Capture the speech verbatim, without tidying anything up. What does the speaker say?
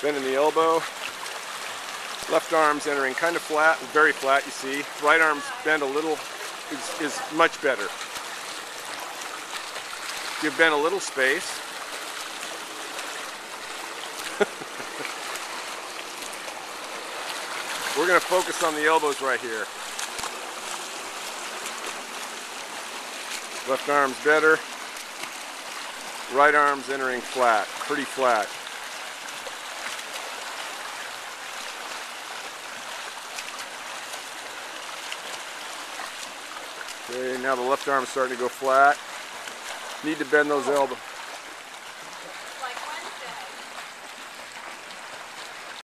Bending the elbow. Left arm's entering kind of flat, very flat, you see. Right arm's bent a little, is, is much better. Give Ben a little space. We're going to focus on the elbows right here. Left arm's better. Right arm's entering flat, pretty flat. Okay, now the left arm's starting to go flat. Need to bend those elbows.